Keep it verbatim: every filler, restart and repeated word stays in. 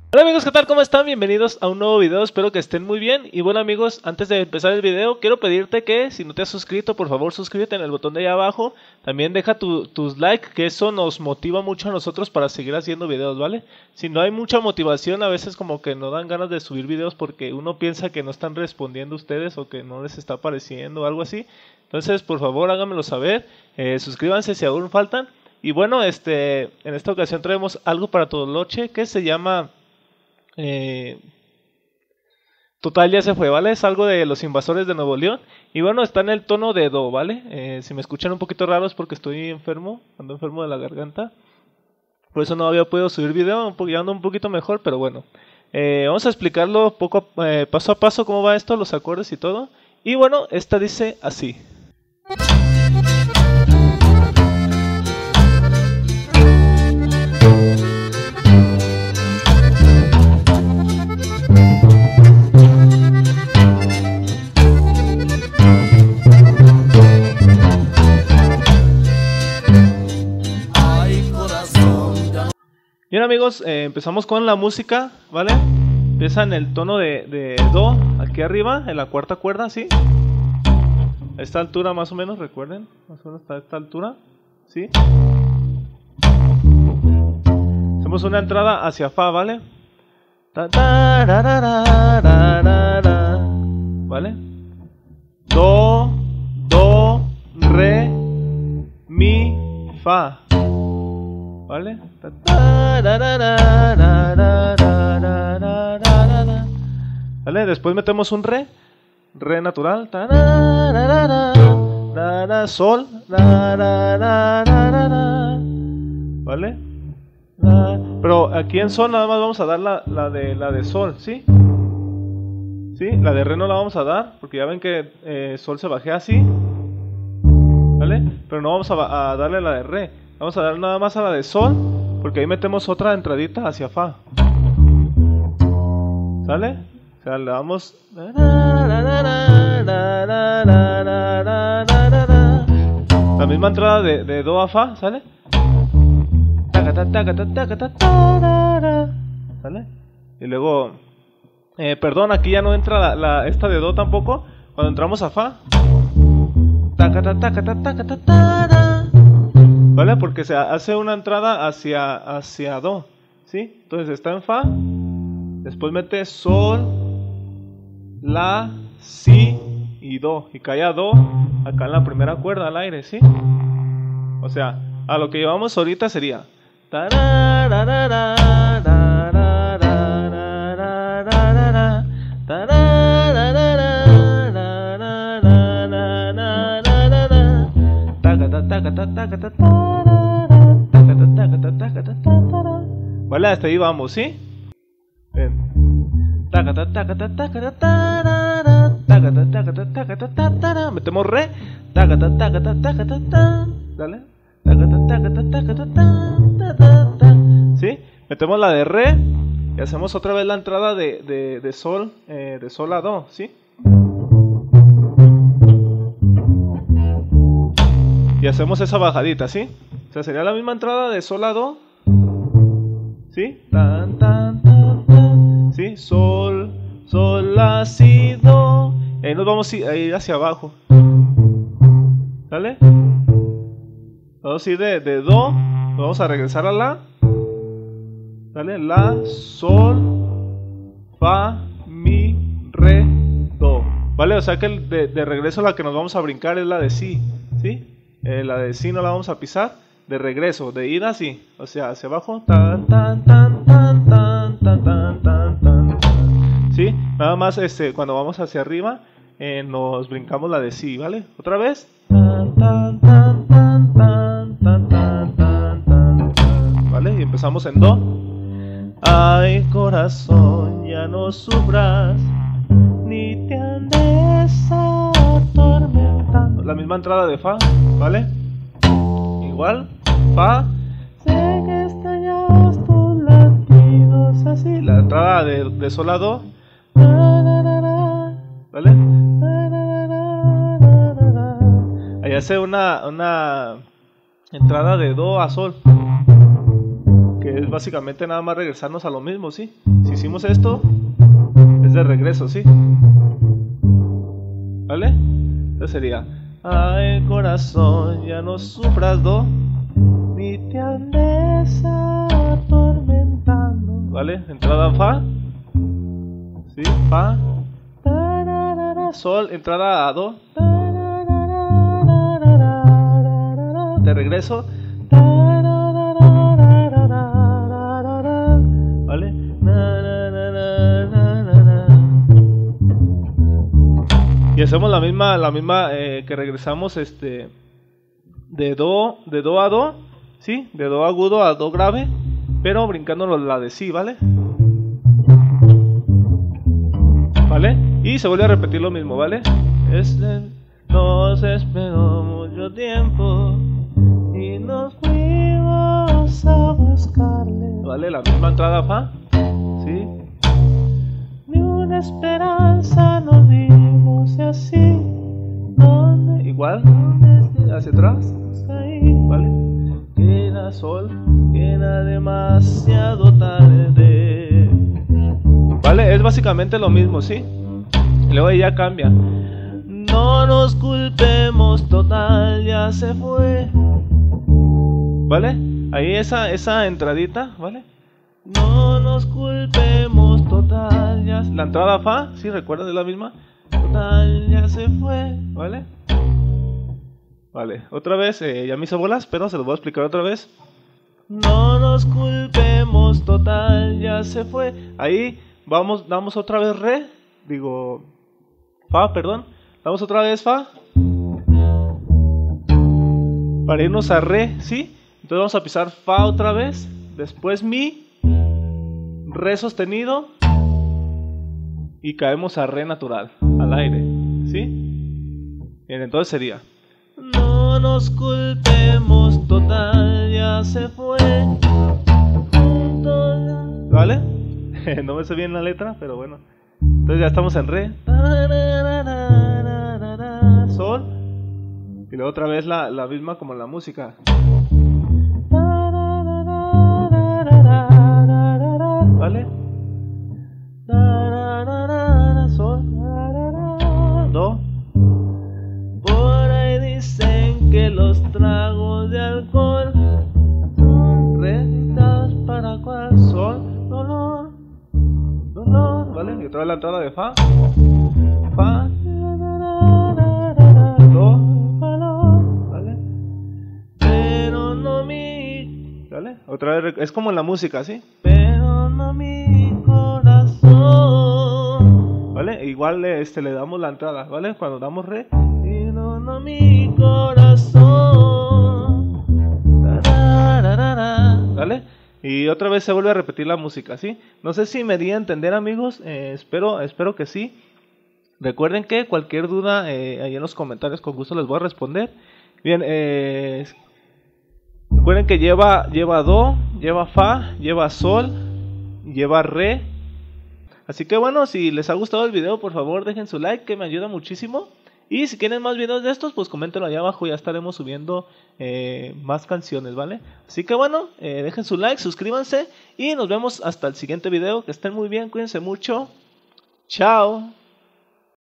Hola amigos, ¿qué tal? ¿Cómo están? Bienvenidos a un nuevo video, espero que estén muy bien. Y bueno amigos, antes de empezar el video, quiero pedirte que si no te has suscrito, por favor suscríbete en el botón de ahí abajo. También deja tu, tus likes, que eso nos motiva mucho a nosotros para seguir haciendo videos, ¿vale? Si no hay mucha motivación, a veces como que no dan ganas de subir videos porque uno piensa que no están respondiendo ustedes o que no les está apareciendo o algo así. Entonces, por favor, háganmelo saber, eh, suscríbanse si aún faltan. Y bueno, este, en esta ocasión traemos algo para Totoloche que se llama... Eh, total ya se fue, ¿vale? Es algo de Los Invasores de Nuevo León. Y bueno, está en el tono de do, ¿vale? Eh, si me escuchan un poquito raro es porque estoy enfermo, ando enfermo de la garganta. Por eso no había podido subir video, ya ando un poquito mejor, pero bueno. Eh, vamos a explicarlo poco a, eh, paso a paso cómo va esto, los acordes y todo. Y bueno, esta dice así. Bien amigos, eh, empezamos con la música, ¿vale? Empieza en el tono de, de do, aquí arriba, en la cuarta cuerda, ¿sí? A esta altura más o menos, recuerden, más o menos hasta esta altura, ¿sí? Hacemos una entrada hacia fa, ¿vale? Ta, ta, ra, ra, ra, ra, ra, ra. ¿Vale? Do, do, re, mi, fa. ¿Vale? ¿Vale? Después metemos un re, re natural, sol, ¿vale? Pero aquí en sol nada más vamos a dar la, la, de, la de sol, ¿sí? ¿Sí? La de re no la vamos a dar, porque ya ven que eh, sol se bajea así, ¿vale? Pero no vamos a, a darle la de re. Vamos a dar nada más a la de sol, porque ahí metemos otra entradita hacia fa. ¿Sale? O sea, le damos... La misma entrada de, de do a fa, ¿sale? ¿Sale? Y luego... Eh, perdón, aquí ya no entra la, la, esta de do tampoco. Cuando entramos a fa... ¿Vale? Porque se hace una entrada hacia, hacia do, ¿sí? Entonces está en fa, después mete sol, la, si y do, y cae a do acá en la primera cuerda al aire, ¿sí? O sea, a lo que llevamos ahorita sería vale, hasta ahí vamos, ¿sí? Bien. Metemos re. Dale. ¿Sí? Metemos la de re y hacemos otra vez la entrada de, de, de sol, eh, de sol a do, ¿sí? Y hacemos esa bajadita, ¿sí? O sea, sería la misma entrada de sol a do, ¿sí? Tan, tan, tan, tan, ¿sí? Sol, sol, la, si, do. Y ahí nos vamos a ir hacia abajo, ¿sale? Vamos a ir de, de do, vamos a regresar a la, ¿sale? La, sol, fa, mi, re, do, ¿vale? O sea que de, de regreso la que nos vamos a brincar es la de si, ¿sí? Eh, la de si no la vamos a pisar. De regreso, de ida sí, o sea, hacia abajo, tan, tan, tan, tan, tan, tan, tan, tan, tan, ¿sí? Nada más este, cuando vamos hacia arriba, eh, nos brincamos la de si, ¿vale? Otra vez, tan, tan, tan, tan, tan, tan, tan, tan, tan, ¿vale? Y empezamos en do. Ay, corazón, ya no sufras, ni te andes atormentando. La misma entrada de fa, ¿vale? Igual, fa. Sé que extrañas tus latidos así. La entrada de, de sol a do, ¿vale? Ahí hace una, una entrada de do a sol, que es básicamente nada más regresarnos a lo mismo, ¿sí? hicimos esto, es de regreso, ¿sí? ¿Vale? Entonces sería: ay, corazón, ya no sufras, do, ni te andes atormentando. ¿Vale? Entrada fa, ¿sí? Fa, sol, entrada a do, de regreso, ¿vale? Y hacemos la misma, la misma eh, que regresamos este de do, de do a do, ¿sí? De do agudo a do grave, pero brincándonos la de si, ¿vale? ¿Vale? Y se vuelve a repetir lo mismo, ¿vale? Este, nos esperó mucho tiempo y nos fuimos a buscarle, ¿vale? La misma entrada fa, ¿sí? Ni una esperanza nos dimos y así, ¿dónde? Igual, hacia atrás, ahí, ¿vale? Queda sol, queda demasiado tarde, ¿vale? Es básicamente lo mismo, ¿sí? Y luego ya cambia. No nos culpemos, total, ya se fue, ¿vale? Ahí esa, esa entradita, ¿vale? No nos culpemos, total, ya... La entrada fa, ¿sí? ¿Recuerdan? Es la misma. Total, ya se fue, ¿vale? Vale, otra vez, eh, ya me hizo bolas, pero se los voy a explicar otra vez. No nos culpemos, total, ya se fue. Ahí vamos, damos otra vez re, digo, fa, perdón. Damos otra vez fa, para irnos a re, ¿sí? Entonces vamos a pisar fa otra vez, después mi, re sostenido y caemos a re natural, al aire, ¿sí? Bien, entonces sería: no nos culpemos, total, ya se fue. ¿Vale? No me sé bien la letra, pero bueno. Entonces ya estamos en re, sol, y luego otra vez la, la misma como en la música. ¿Vale? Sol, do. Por ahí dicen que los tragos de alcohol son recetas para cual sol, dolor, dolor, ¿vale? Y otra vez la entrada de fa, fa, do, ¿vale? Pero no mi, ¿vale? Otra vez, es como en la música, ¿sí? Pero no mi corazón, ¿vale? Igual este, le damos la entrada, ¿vale? Cuando damos re, y no, no mi corazón, ¿vale? Y otra vez se vuelve a repetir la música, ¿sí? No sé si me di a entender, amigos, eh, espero, espero que sí. Recuerden que cualquier duda eh, ahí en los comentarios con gusto les voy a responder. Bien, eh, recuerden que lleva, lleva do, lleva fa, lleva sol, lleva re. Así que bueno, si les ha gustado el video, por favor dejen su like, que me ayuda muchísimo. Y si quieren más videos de estos, pues coméntenlo allá abajo, ya estaremos subiendo eh, más canciones, ¿vale? Así que bueno, eh, dejen su like, suscríbanse y nos vemos hasta el siguiente video. Que estén muy bien, cuídense mucho. Chao.